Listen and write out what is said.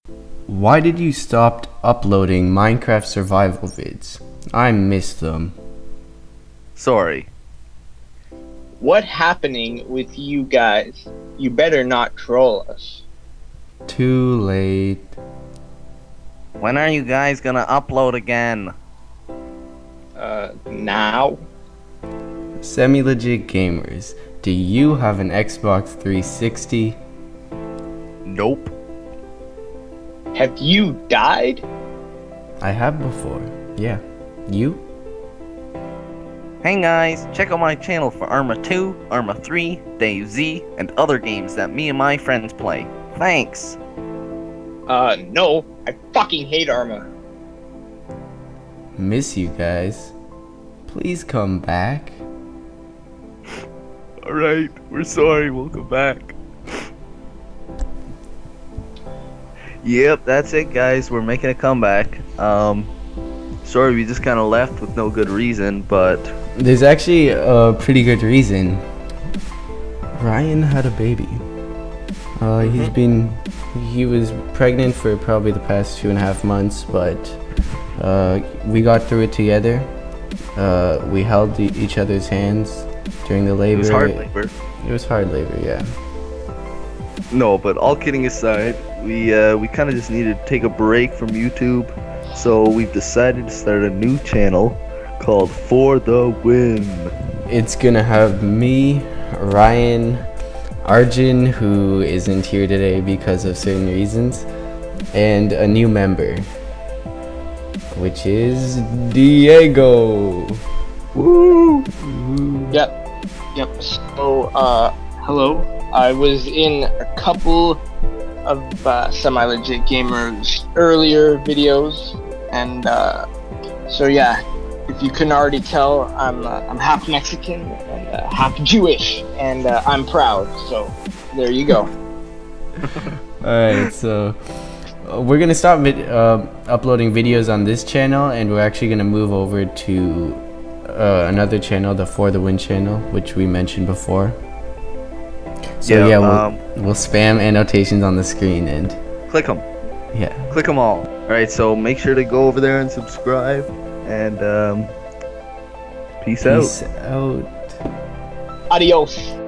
Why did you stop uploading Minecraft survival vids? I miss them. Sorry. What happening with you guys? You better not troll us. Too late. When are you guys gonna upload again? Now? Semi-legit gamers, do you have an Xbox 360? Nope. Have you died? I have before. Yeah. You? Hey guys, check out my channel for Arma 2, Arma 3, DayZ, and other games that me and my friends play. Thanks! No. I fucking hate Arma. Miss you guys. Please come back. Alright, we're sorry, we'll come back. Yep, that's it guys, we're making a comeback. Sorry we just kinda left with no good reason, but... There's actually a pretty good reason. Ryan had a baby. He was pregnant for probably the past 2.5 months, but we got through it together. We held each other's hands during the labor. It was hard labor. It was hard labor, yeah. No, but all kidding aside, we kind of just needed to take a break from YouTube, so we've decided to start a new channel called For the Win. It's gonna have me, Ryan, Arjun, who isn't here today because of certain reasons, and a new member, which is Diego. Woo! Yep. So, hello. I was in a couple of Semi-Legit Gamers earlier videos, and so yeah, if you couldn't already tell, I'm half Mexican and half Jewish, and I'm proud. So there you go. Alright, so we're gonna stop uploading videos on this channel, and we're actually gonna move over to another channel, the For the Win channel, which we mentioned before. So yeah, we'll spam annotations on the screen and click them. Yeah. Click them all. Alright, so make sure to go over there and subscribe, and peace out. Peace out. Adios.